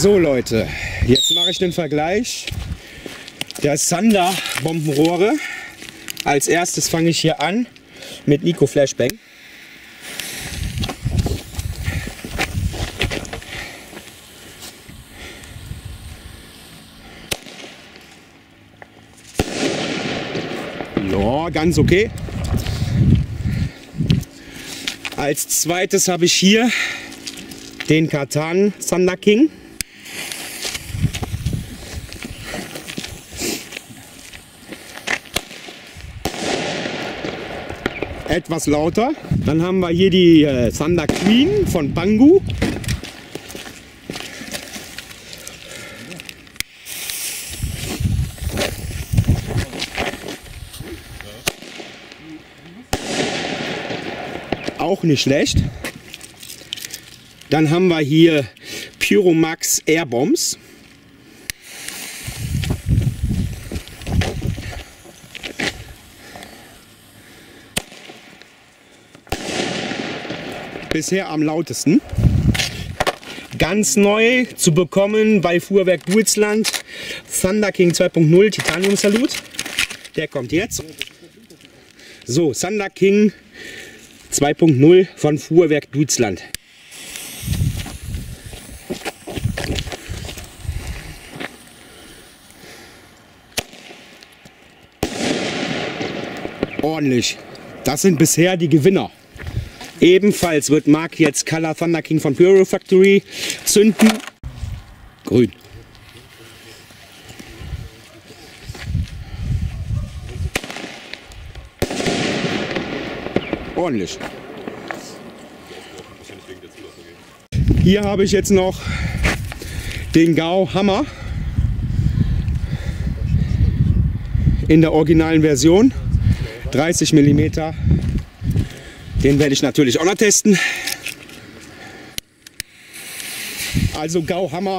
So Leute, jetzt mache ich den Vergleich der Sander Bombenrohre. Als erstes fange ich hier an mit Nico Flashbang. Ja, ganz okay. Als zweites habe ich hier den Katan Sander King. Etwas lauter. Dann haben wir hier die Sander Queen von Banggood. Auch nicht schlecht. Dann haben wir hier Pyromax Airbombs. Bisher am lautesten. Ganz neu zu bekommen bei Fuhrwerk Deutschland. Sander King 2.0 Titanium Salut. Der kommt jetzt. So, Sander King 2.0 von Fuhrwerk Deutschland. Ordentlich. Das sind bisher die Gewinner. Ebenfalls wird Marc jetzt Color Sander King von Pyro Factory zünden. Grün. Ordentlich. Hier habe ich jetzt noch den GAU Hammer in der originalen Version. 30 mm. Den werde ich natürlich auch noch testen. Also GAU Hammer.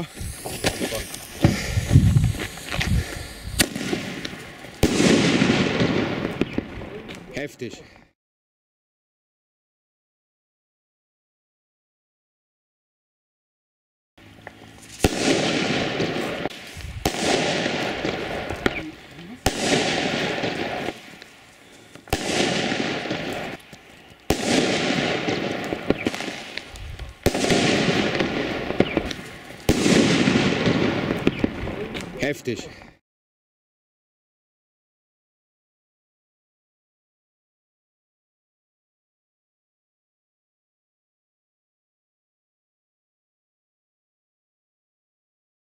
Heftig. Heftig.